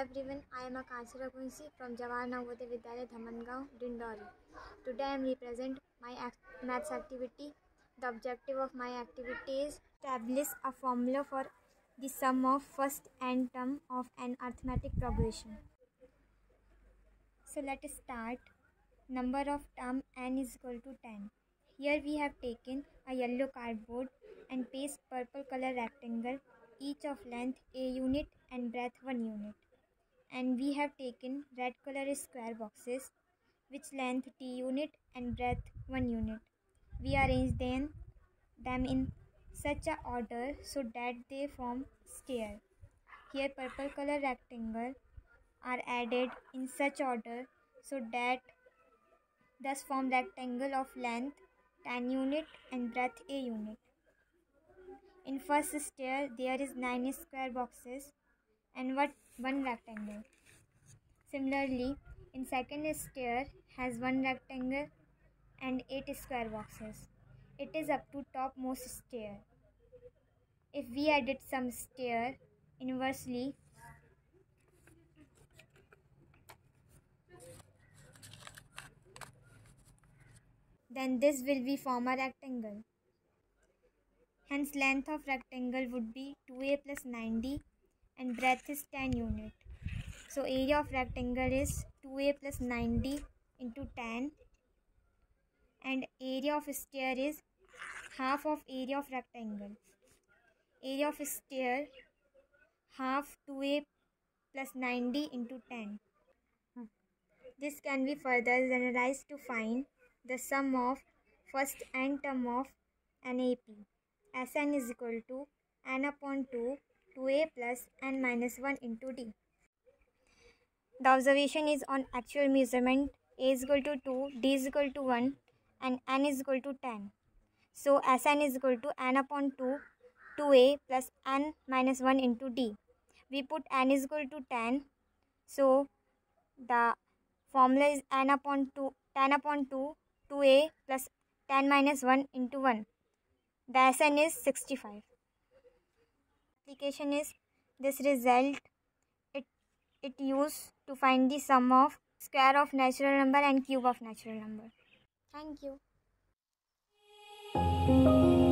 everyone, I am Akansha Raghuvanshi from Jawahar Navodaya Vidyalaya Dhammangaon, Dindori. Today I am represent my maths activity. The objective of my activity is establish a formula for the sum of first n term of an arithmetic progression. So let us start. Number of term n is equal to 10. Here we have taken a yellow cardboard and paste purple color rectangle, each of length a unit and breadth 1 unit. And we have taken red color square boxes which length t unit and breadth 1 unit. We arrange them in such a order so that they form stair. Here purple color rectangle are added in such order so that thus form rectangle of length 10 unit and breadth a unit. In first stair there is 9 square boxes and one rectangle. Similarly, in second stair has 1 rectangle and 8 square boxes. It is up to topmost stair. If we added some stair inversely, then this will be form a rectangle. Hence length of rectangle would be 2a plus 9d and breadth is 10 unit. So area of rectangle is 2a plus 9d into 10 and area of stair is half of area of rectangle. Area of stair half 2a plus 9d into 10. This can be further generalized to find the sum of first n term of an AP. Sn is equal to n upon 2 2a plus n minus 1 into d. The observation is on actual measurement. A is equal to 2, d is equal to 1 and n is equal to 10. So Sn is equal to n upon 2 2a plus n minus 1 into d. We put n is equal to 10. So the formula is n upon 2 10 upon 2 2a plus 10 minus 1 into 1. The Sn is 65. Application is this result it used to find the sum of square of natural number and cube of natural number. Thank you.